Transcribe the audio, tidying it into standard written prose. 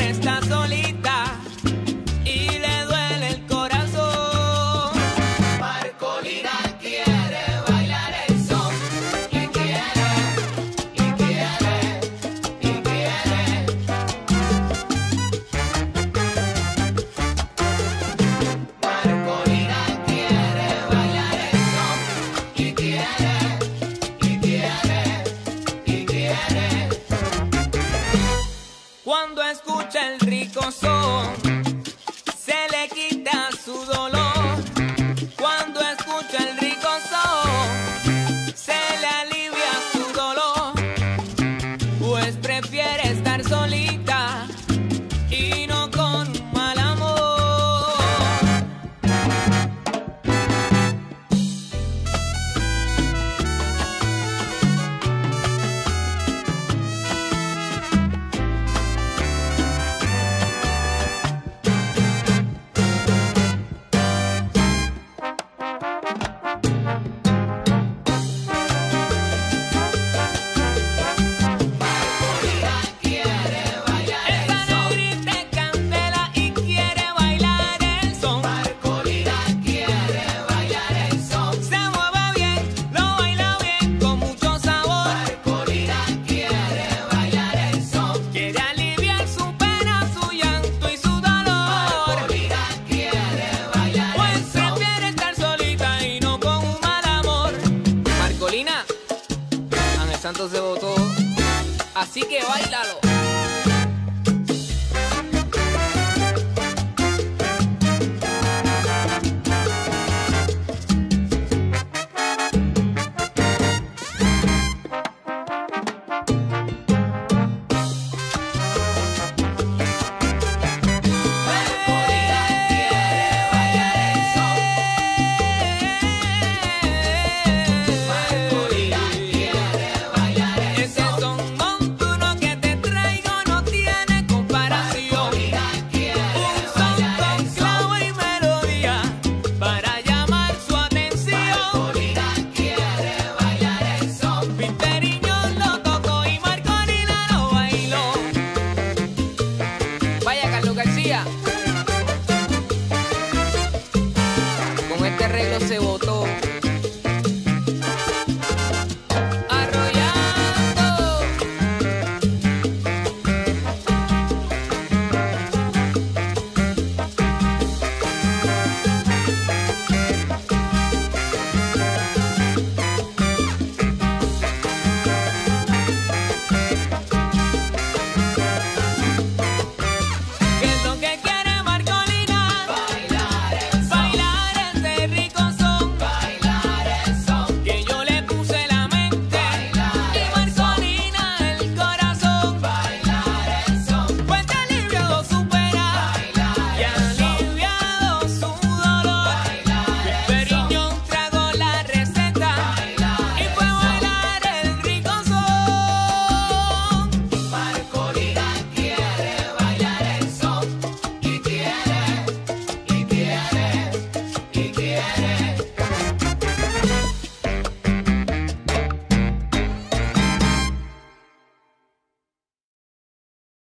está solita y le duele el corazón. Marcolina quiere bailar el son y quiere, y quiere, y quiere. Marcolina quiere bailar el son y quiere, y quiere, y quiere. Cuando escucha el rico son, se le quita su dolor. Cuando escucha el rico son, se le alivia su dolor. Pues prefiere estar solita y no con un mal amor. Santos se votó, así que bailalo. García. Con este arreglo se votó.